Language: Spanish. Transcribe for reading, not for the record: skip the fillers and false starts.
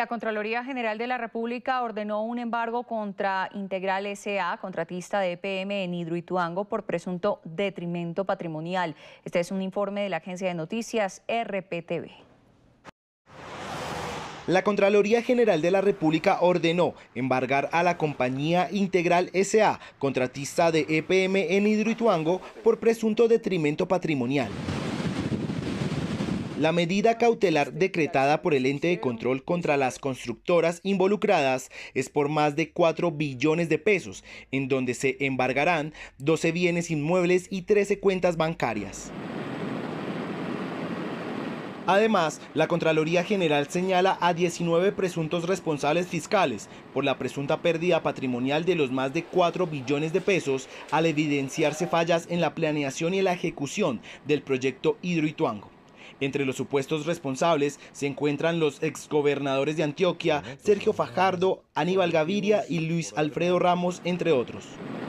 La Contraloría General de la República ordenó un embargo contra Integral S.A., contratista de EPM en Hidroituango, por presunto detrimento patrimonial. Este es un informe de la agencia de noticias RPTV. La Contraloría General de la República ordenó embargar a la compañía Integral S.A., contratista de EPM en Hidroituango, por presunto detrimento patrimonial. La medida cautelar decretada por el ente de control contra las constructoras involucradas es por más de 4 billones de pesos, en donde se embargarán 12 bienes inmuebles y 13 cuentas bancarias. Además, la Contraloría General señala a 19 presuntos responsables fiscales por la presunta pérdida patrimonial de los más de 4 billones de pesos al evidenciarse fallas en la planeación y la ejecución del proyecto Hidroituango. Entre los supuestos responsables se encuentran los exgobernadores de Antioquia, Sergio Fajardo, Aníbal Gaviria y Luis Alfredo Ramos, entre otros.